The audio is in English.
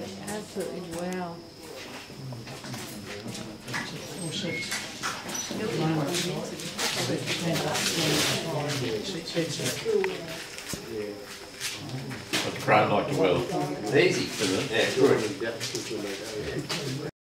Absolutely, wow. But the crown like the well. Easy. Isn't it? Yeah, good.